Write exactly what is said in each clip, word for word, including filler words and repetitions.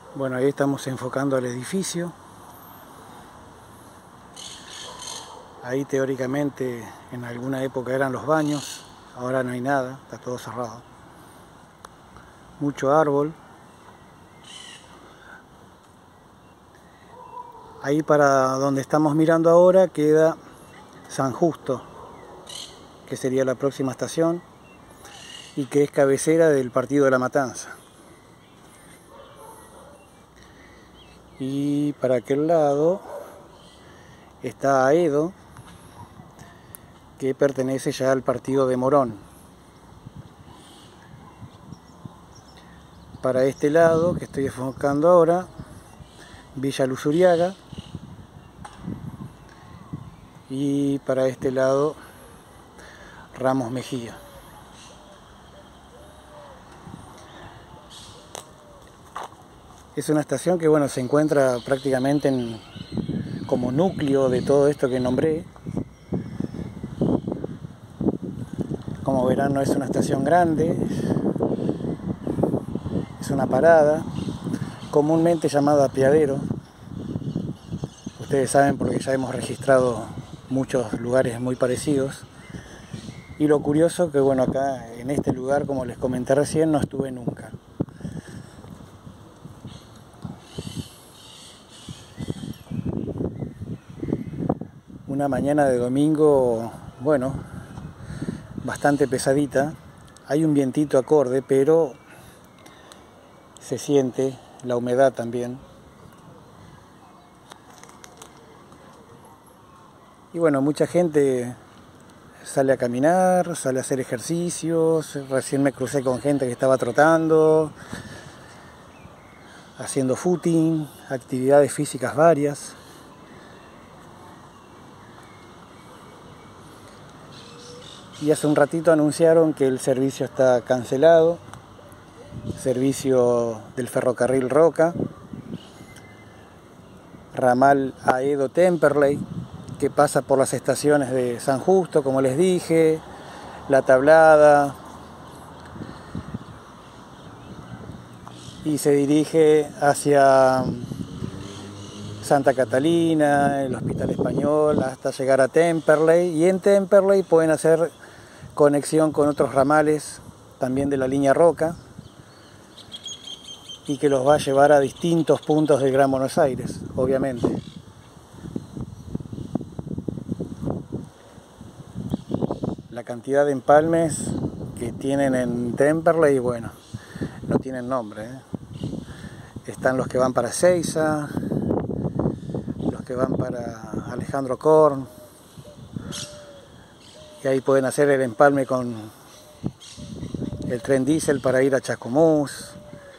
Bueno, ahí estamos enfocando al edificio. Ahí teóricamente en alguna época eran los baños, ahora no hay nada, está todo cerrado. Mucho árbol. Ahí para donde estamos mirando ahora queda San Justo, que sería la próxima estación y que es cabecera del partido de La Matanza. Y para aquel lado está Aedo, que pertenece ya al partido de Morón. Para este lado, que estoy enfocando ahora, Villa Luzuriaga. Y para este lado, Ramos Mejía. Es una estación que, bueno, se encuentra prácticamente en, como núcleo de todo esto que nombré. Como verán, no es una estación grande, es una parada, comúnmente llamada apeadero. Ustedes saben porque ya hemos registrado muchos lugares muy parecidos. Y lo curioso que, bueno, acá en este lugar, como les comenté recién, no estuve nunca. Una mañana de domingo, bueno, bastante pesadita. Hay un vientito acorde, pero se siente la humedad también. Y bueno, mucha gente sale a caminar, sale a hacer ejercicios. Recién me crucé con gente que estaba trotando, haciendo footing, actividades físicas varias. Y hace un ratito anunciaron que el servicio está cancelado, servicio del ferrocarril Roca, ramal Aedo-Temperley, que pasa por las estaciones de San Justo, como les dije, La Tablada, y se dirige hacia Santa Catalina, el Hospital Español, hasta llegar a Temperley, y en Temperley pueden hacer conexión con otros ramales también de la línea Roca y que los va a llevar a distintos puntos del Gran Buenos Aires, obviamente. La cantidad de empalmes que tienen en Temperley, bueno, no tienen nombre, ¿eh? Están los que van para Ezeiza, los que van para Alejandro Korn, y ahí pueden hacer el empalme con el tren diésel para ir a Chascomús.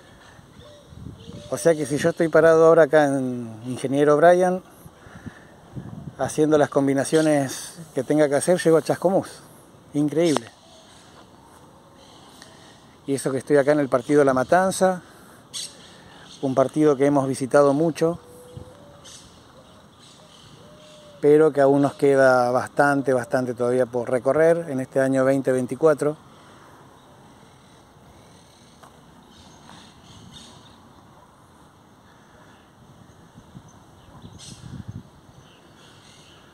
O sea que si yo estoy parado ahora acá en Ingeniero Bryan, haciendo las combinaciones que tenga que hacer, llego a Chascomús. Increíble. Y eso que estoy acá en el partido de La Matanza, un partido que hemos visitado mucho, pero que aún nos queda bastante, bastante todavía por recorrer en este año veinte veinticuatro.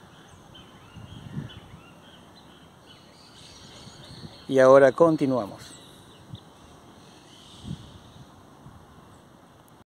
Y ahora continuamos.